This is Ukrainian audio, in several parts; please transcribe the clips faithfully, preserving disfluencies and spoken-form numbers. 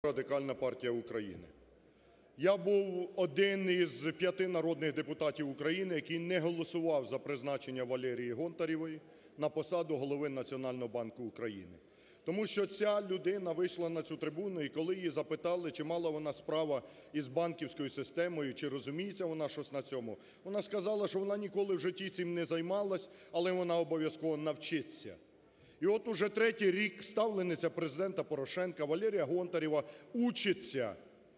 Радикальна партія України. Я був один із п'яти народних депутатів України, який не голосував за призначення Валерії Гонтаревої на посаду Голови Національного банку України. Тому що ця людина вийшла на цю трибуну, і коли її запитали, чи мала вона справу із банківською системою, чи розуміється вона щось на цьому, вона сказала, що вона ніколи в житті цим не займалась, але вона обов'язково навчиться. І от уже третій рік ставлениця Президента Порошенка Валерія Гонтарева учиться,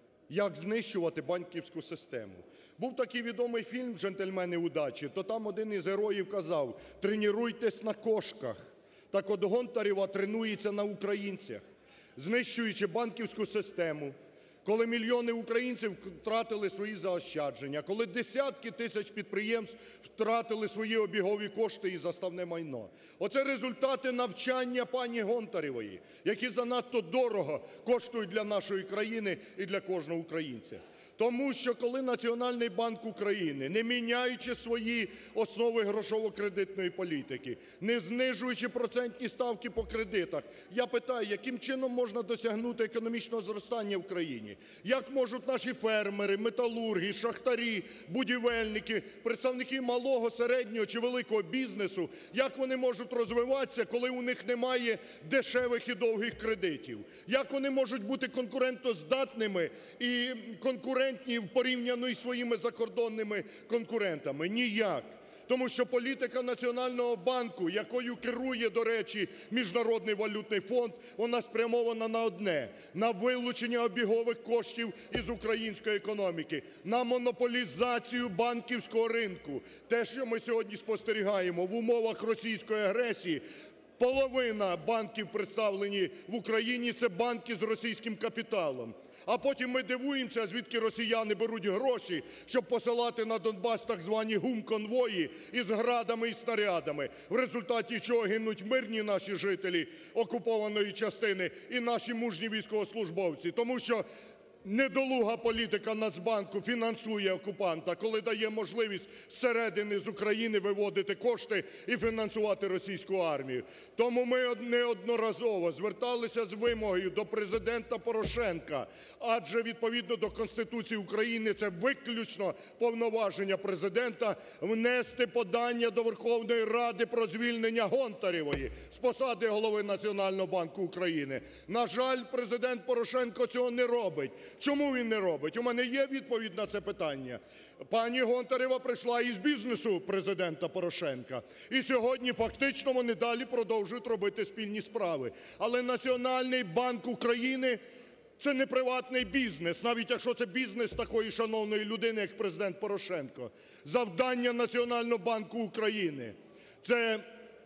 як знищувати банківську систему. Був такий відомий фільм "Джентльмени удачі", то там один із героїв казав: "Тренуйтесь на кошках". Так от Гонтарева тренується на українцях, знищуючи банківську систему, коли мільйони українців втратили свої заощадження, коли десятки тисяч підприємств втратили свої обігові кошти і заставне майно. Оце результати навчання пані Гонтаревої, які занадто дорого коштують для нашої країни і для кожного українця. Тому що коли Національний банк України, не міняючи свої основи грошово-кредитної політики, не знижуючи процентні ставки по кредитах, я питаю, яким чином можна досягнути економічного зростання в країні? Як можуть наші фермери, металурги, шахтарі, будівельники, представники малого, середнього чи великого бізнесу, як вони можуть розвиватися, коли у них немає дешевих і довгих кредитів? Як вони можуть бути конкурентоздатними і конкурентні порівняно із своїми закордонними конкурентами? Ніяк. Тому що політика Національного банку, якою керує, до речі, Міжнародний валютний фонд, вона спрямована на одне – на вилучення обігових коштів із української економіки, на монополізацію банківського ринку. Те, що ми сьогодні спостерігаємо в умовах російської агресії, половина банків, представлені в Україні, це банки з російським капіталом. А потім ми дивуємося, звідки росіяни беруть гроші, щоб посилати на Донбас так звані гумконвої із градами і снарядами, в результаті чого гинуть мирні наші жителі окупованої частини і наші мужні військовослужбовці. Тому що недолуга політика Нацбанку фінансує окупанта, коли дає можливість зсередини, з України виводити кошти і фінансувати російську армію. Тому ми неодноразово зверталися з вимогою до Президента Порошенка, адже відповідно до Конституції України це виключно повноваження Президента, внести подання до Верховної Ради про звільнення Гонтаревої з посади Голови Національного банку України. На жаль, Президент Порошенко цього не робить. Чому він не робить? У мене є відповідь на це питання. Пані Гонтарева прийшла із бізнесу Президента Порошенка. І сьогодні фактично вони далі продовжують робити спільні справи. Але Національний банк України – це не приватний бізнес, навіть якщо це бізнес такої шановної людини, як Президент Порошенко. Завдання Національного банку України – це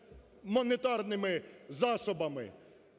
монетарними засобами,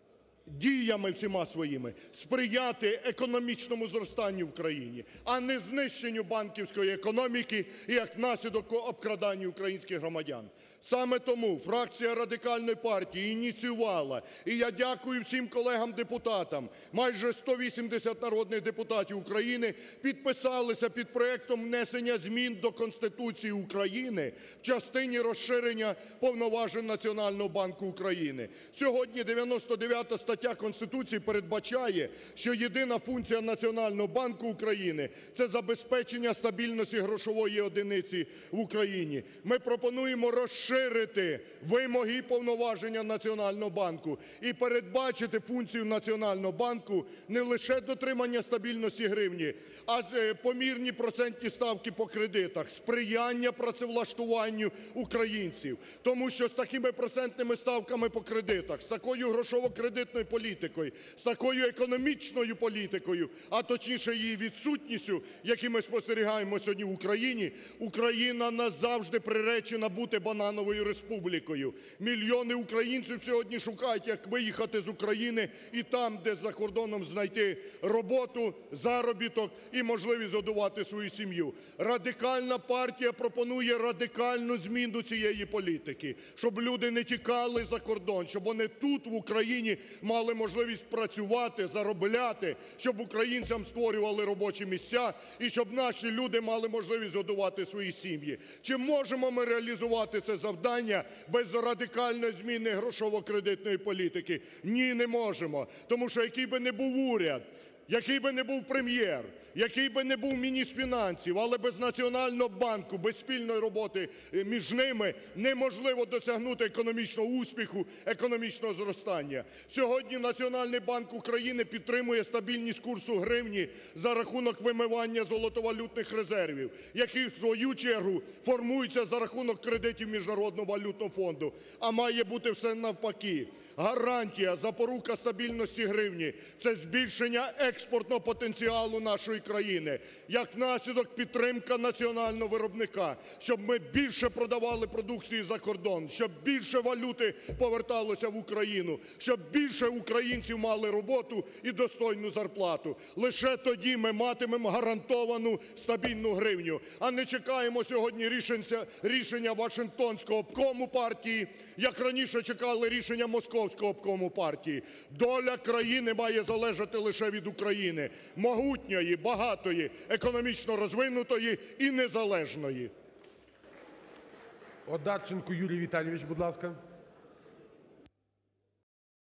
діями всіма своїми сприяти економічному зростанню в країні, а не знищенню банківської економіки і, як наслідок, обкраданню українських громадян. Саме тому фракція Радикальної партії ініціювала, і я дякую всім колегам-депутатам, майже сто вісімдесят народних депутатів України підписалися під проектом внесення змін до Конституції України в частині розширення повноважень Національного банку України. Сьогодні дев'яносто дев'ята стаття Конституції передбачає, що єдина функція Національного банку України – це забезпечення стабільності грошової одиниці в Україні. Ми пропонуємо розширити вимоги і повноваження Національного банку і передбачити функцію Національного банку не лише дотримання стабільності гривні, а помірні процентні ставки по кредитах, сприяння працевлаштуванню українців. Тому що з такими процентними ставками по кредитах, з такою грошово-кредитною політикою, з такою економічною політикою, а точніше її відсутністю, які ми спостерігаємо сьогодні в Україні, Україна назавжди приречена бути банановою республікою. Мільйони українців сьогодні шукають, як виїхати з України і там, де за кордоном знайти роботу, заробіток і можливість годувати свою сім'ю. Радикальна партія пропонує радикальну зміну цієї політики, щоб люди не тікали за кордон, щоб вони тут, в Україні, мали можливість працювати, заробляти, щоб українцям створювали робочі місця і щоб наші люди мали можливість годувати свої сім'ї. Чи можемо ми реалізувати це завдання без радикальної зміни грошово-кредитної політики? Ні, не можемо. Тому що який би не був уряд, який би не був прем'єр, який би не був міністр фінансів, але без Національного банку, без спільної роботи між ними неможливо досягнути економічного успіху, економічного зростання. Сьогодні Національний банк України підтримує стабільність курсу гривні за рахунок вимивання золотовалютних резервів, які в свою чергу формуються за рахунок кредитів Міжнародного валютного фонду. А має бути все навпаки. Гарантія, запорука стабільності гривні – це збільшення експортного потенціалу нашої країни. Як наслідок – підтримка національного виробника, щоб ми більше продавали продукції за кордон, щоб більше валюти поверталося в Україну, щоб більше українців мали роботу і достойну зарплату. Лише тоді ми матимемо гарантовану стабільну гривню, а не чекаємо сьогодні рішення Вашингтонського обкому партії, як раніше чекали рішення Московського обкому партії. Доля країни має залежати лише від України – могутньої, багатої, економічно розвинутої і незалежної. Одарченко Юрій Віталійович, будь ласка.